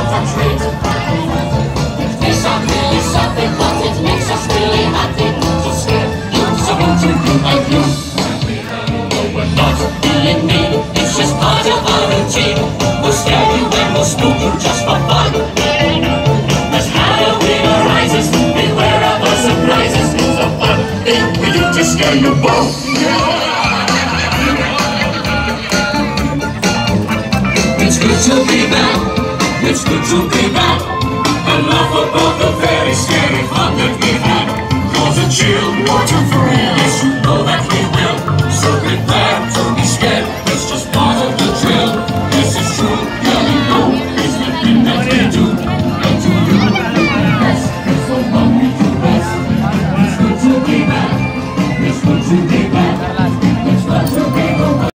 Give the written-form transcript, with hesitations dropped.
or treat. It's not really something, but it makes us really happy to scare you, so to you and you. No, we're not being mean, it's just part of our routine. We'll scare you and we'll spook you just for fun. As Halloween arises, beware of our surprises. It's a fun thing we do to scare you both. It's good to be back, it's good to be back, and laugh about the very scary fun that we've had. Cause a chill, water for real, yes you know that we will, so prepare to be scared.